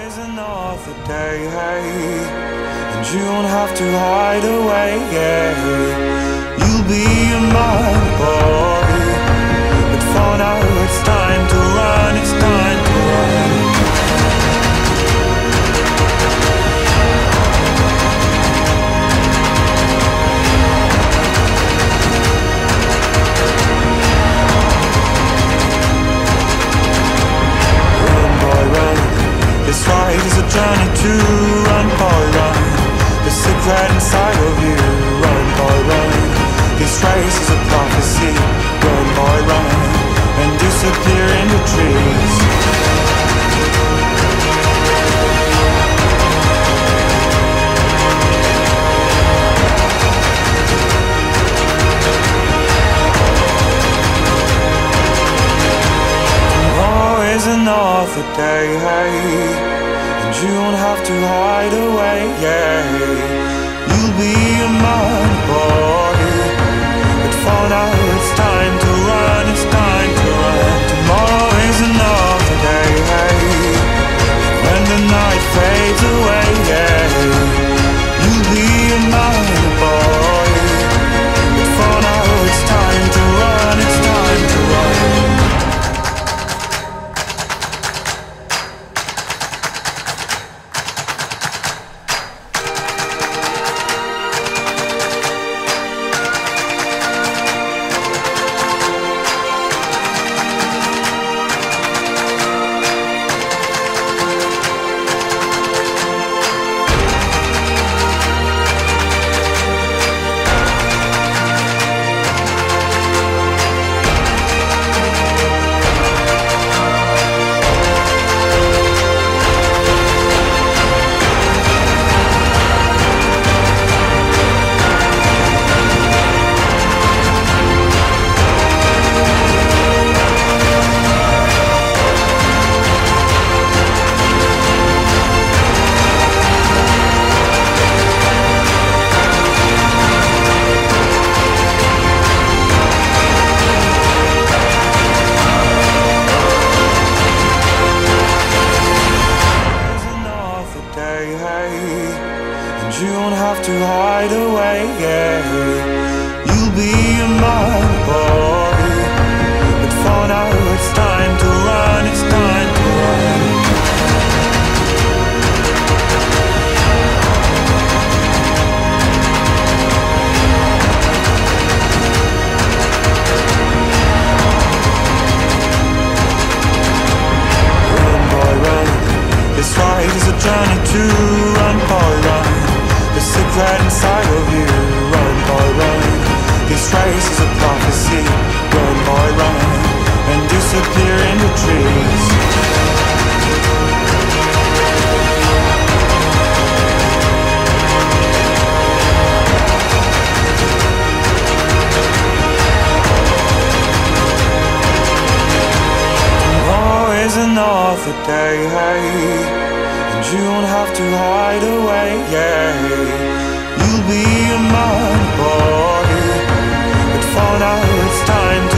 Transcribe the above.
is another day, and you won't have to hide away. You'll be a mine boy, but for now it's time to run. It's time to run. This ride is a journey to run, boy, run. The secret inside of you, run, boy, run. This race is a prophecy, run, boy, run. And disappear in the trees. Tomorrow is another day, and you won't have to hide away. You'll be a man, boy, but for now it's time to run. It's time to run. Tomorrow is another day, when the night fades away. You'll be a man, boy, but for now it's time to run. It's time to run. You won't have to hide away. You'll be a man, boy, but for now it's time to run. It's time to run. Run, boy, run. This ride is a journey to run, boy, run. The secret inside of you, run, boy, run. This race is a prophecy, run, boy, run. And disappear in the trees. Tomorrow is another day, and you won't have to hide away. You'll be a man, boy, but for now it's time